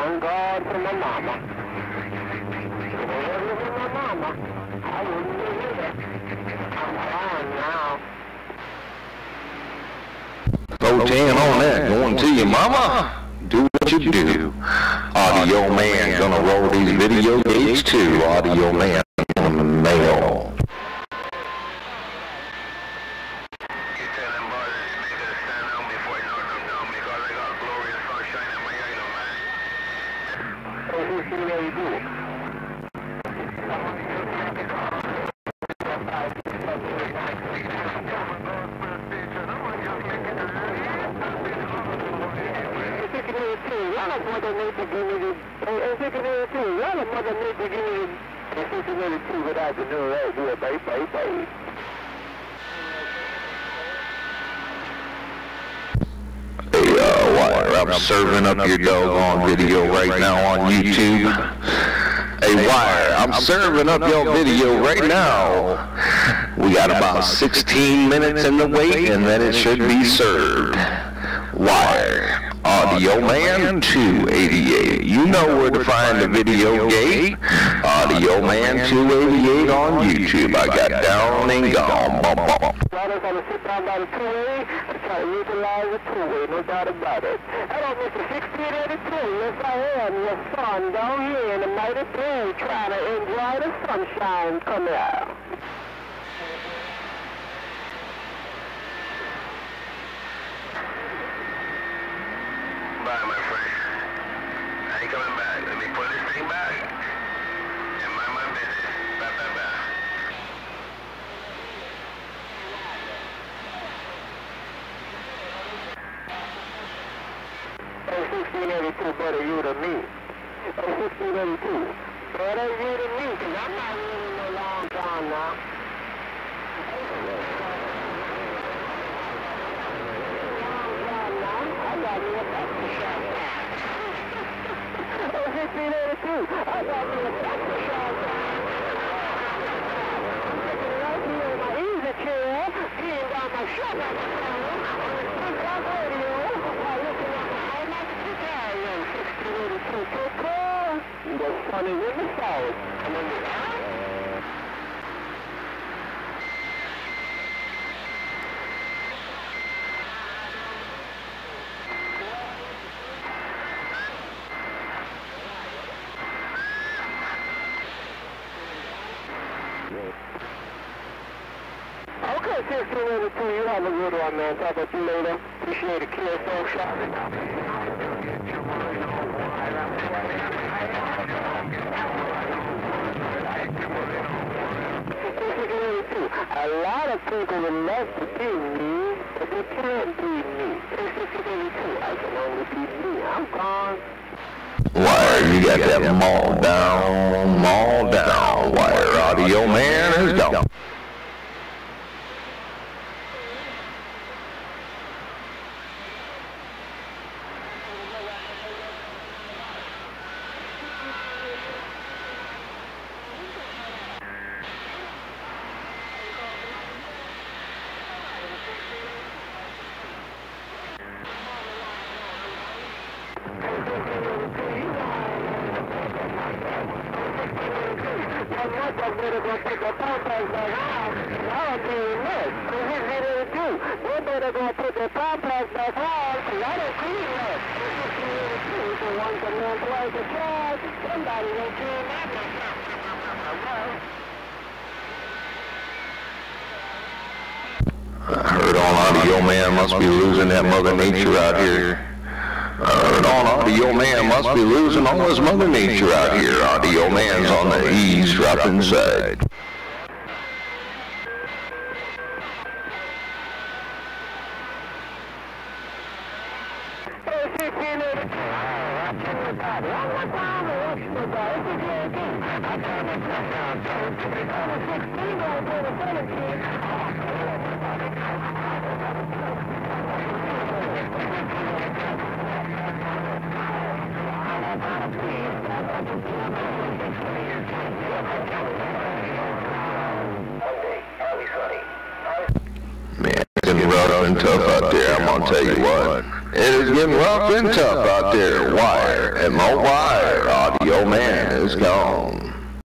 On guard for my mama. If it wasn't for my mama, I wouldn't be here. I'm fine now. 410 on that, going to your mama. Do what you do. Audio Man gonna roll these video gates too. Audio Man on the mail. I'm serving up your doggone video right now on YouTube. Hey, Wire, I'm serving up your video right now. We got about 16 minutes in the wait, and then it should be served. Wire, Audioman288. You know where to find the video gate. Audioman288 on YouTube. I got down and gone. Bum, bum. I'm going to sit down by the two-way and try to utilize the two-way, no doubt about it. Hello, Mr. 1682. Yes, I am your son down here in the mighty play trying to enjoy the sunshine. Come here. Bye, my friend. I ain't coming back. Let me put this thing back and mind my business. Bye, bye, bye. 1682, better you than me. 1682, better you than me, because I'm not really no long time now. I got me a taxi shop. 1682, I got me a taxi shop. Right here in my easy chair, peeing down my shop. Radio, while looking at my Italian 1682 so-called. The sun is in the south. And in the okay, 1682, you have a good one, man. Talk about you later. Appreciate the KSO shot. A lot of people would love to be me, but they can't be me. 1682, I can only be me. I'm gone. Wire, you got that maul down. Wire, Audio Man is down. I heard on Audio Man must be losing that Mother Nature out here. I heard on Audio Man must be losing all his Mother Nature out here. Audio Man's on the eavesdropping side. Man, it's getting rough and tough out there, I'm gonna tell you what. It is getting rough and tough out there. Wire, M-O-Wire, Audio Man is gone.